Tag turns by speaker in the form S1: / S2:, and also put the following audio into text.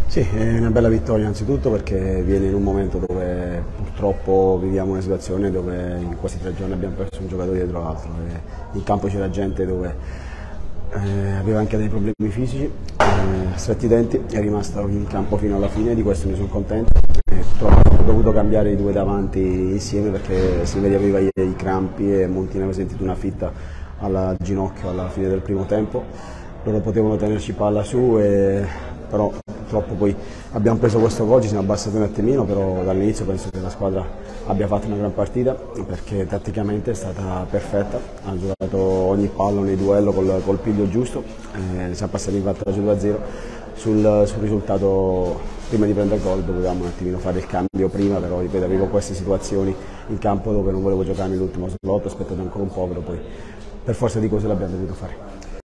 S1: Sì, è una bella vittoria innanzitutto perché viene in un momento dove purtroppo viviamo una situazione dove in questi 3 giorni abbiamo perso un giocatore dietro l'altro. In campo c'era gente dove aveva anche dei problemi fisici, stretti i denti, è rimasto in campo fino alla fine, di questo ne sono contento. Purtroppo ho dovuto cambiare i due davanti insieme perché Silveri aveva i crampi e Montina aveva sentito una fitta al ginocchio alla fine del primo tempo. Loro potevano tenerci palla su, però purtroppo poi abbiamo preso questo gol, ci siamo abbassati un attimino, però dall'inizio penso che la squadra abbia fatto una gran partita perché tatticamente è stata perfetta, ha giocato ogni palla, ogni duello col piglio giusto, siamo passati in vantaggio 2-0. Sul risultato, prima di prendere il gol dovevamo un attimino fare il cambio prima, però ripeto, avevo queste situazioni in campo dove non volevo giocare nell'ultimo slot, ho aspettato ancora un po', però poi per forza di cose l'abbiamo dovuto fare.